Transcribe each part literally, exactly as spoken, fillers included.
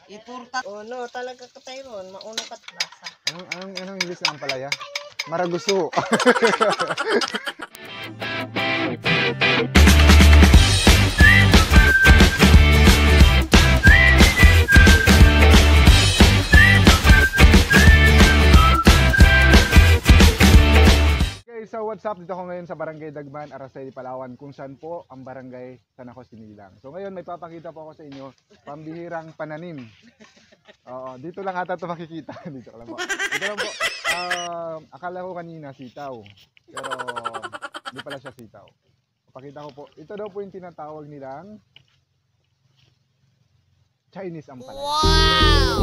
Iturta. Oh no, talaga ka tayo ron. Mauna ka lasa. Anong, anong, anong English ng ampalaya? Maraguso. So what's up, dito ako ngayon sa Barangay Dagman, Araceli, Palawan, kung saan po ang barangay San Jose Sinilang. So ngayon may papakita po ako sa inyo, pambihirang pananim. Oo, dito lang ata ito makikita. Dito lang po. Dito lang po. Uh, akala ko kanina sitaw, pero hindi pala siya sitaw. Papakita ko po. Ito daw po yung tinatawag nilang Chinese ampalaya. Wow!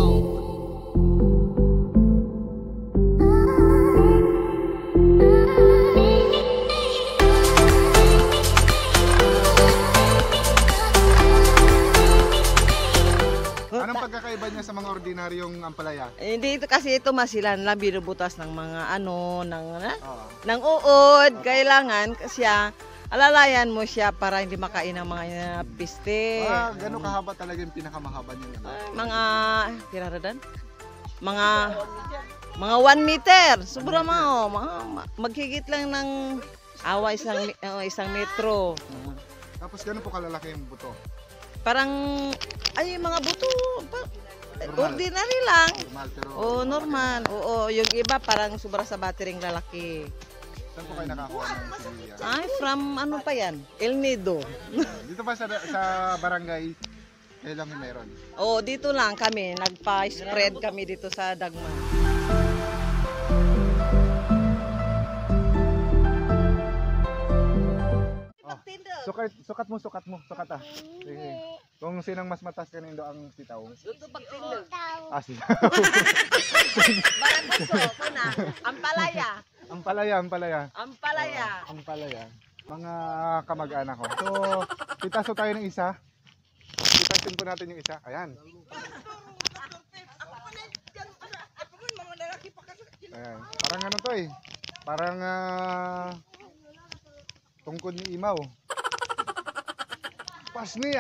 Anong pagkakaiba niya sa mga ordinaryong ampalaya? Eh, hindi ito kasi ito masilan lang binubutas ng mga ano, ng, Oo. ng uod. Okay. Kailangan siya, alalayan mo siya para hindi makain ng mga uh, piste. Ah, gano'ng kahaba talaga yung pinakamahaba niya? Uh, mga, kiraradan? Mga, mga one meter. Sobrang mga, oh, mga, maghigit lang ng awa isang, uh, isang metro. Uh-huh. Tapos gano'n po kalalaki yung buto? Parang, ay, mga buto, pa, normal. Ordinary lang. Normal, pero Oo, normal. Oo, yung iba parang sobra sa batering lalaki. Saan po kayo nakakuha ng similya? Ay, from ano pa yan? El Nido. Dito ba sa, sa barangay, kailan may meron? Oo, dito lang kami. Nagpa-spread kami dito sa Dagman. Sukat, sukat mo, sukat mo, sukat ah. Sige. Kung sinang mas matas kanino ang sitaw? Dito pagtindog. Ah, sitaw. Baraguso, kuna. Ampalaya. Ampalaya, ampalaya. Ampalaya. Uh, ampalaya. Mga kamag-anak ko. So, pitaso tayo ng isa. Pitasin po natin yung isa. Ayan. Ayan. Parang ano to eh. Parang uh, tungkod ni Imaw. Pas niya.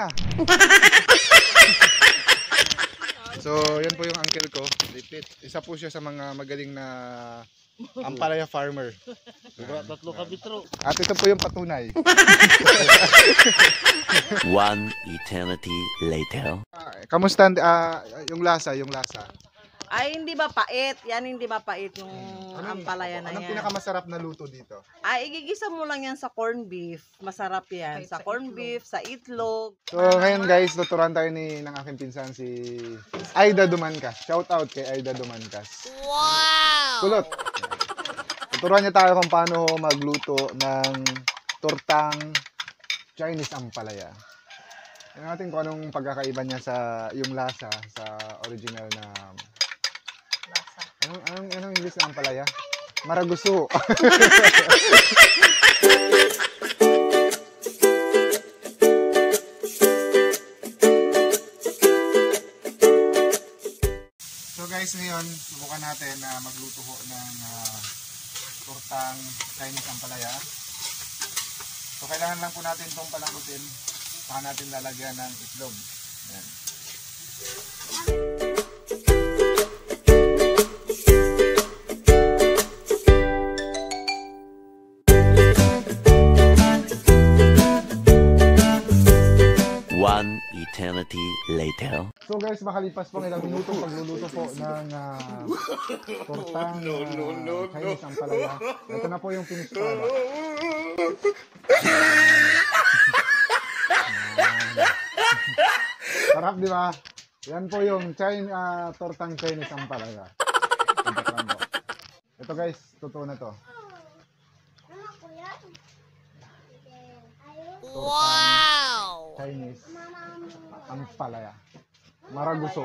So, yan po yung uncle ko. Isa po siya sa mga magaling na ampalaya farmer. Tatlo ka bitro. At ito po yung patunay. One eternity later. Uh, kamusta uh, yung lasa, yung lasa? Ay, hindi ba pait? Yan hindi ba pait yung Anong, ampalaya na anong yan? pinakamasarap na luto dito? Ay, igigisa mo lang yan sa corn beef. Masarap yan. Sa corn beef, sa itlog. So ngayon guys, tuturuan tayo ni ng aking pinsan si Aida Dumancas. Shout out kay Aida Dumancas. Wow! Kulot. Tuturuan niya tayo kung paano magluto ng tortang Chinese ampalaya. Tingnan natin kung anong pagkakaiba niya sa yung lasa sa original na Lasa. Anong, anong, anong English ng ampalaya? Maraguso. So guys, ngayon, subukan natin na uh, magluto ho ng uh, tortang Chinese ampalaya. So kailangan lang po natin itong palambutin. Saka natin lalagyan ng itlog. Ayan. One eternity later. So guys, makalipas pong ilang minuto pagluluto po ng uh, tortang uh, Chinese ampalaya. Ito na po yung finished product. Sarap, di ba? Yan po yung China, uh, tortang Chinese ampalaya. Ito guys, totoo na to. Wow! Chinese ampalaya. Maraguso.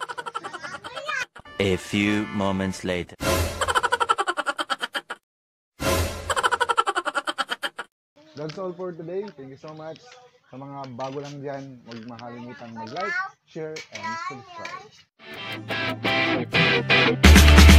A few moments later. That's all for today. Thank you so much. Sa mga bago lang dyan, huwag makalimutan mag-like, share, and subscribe.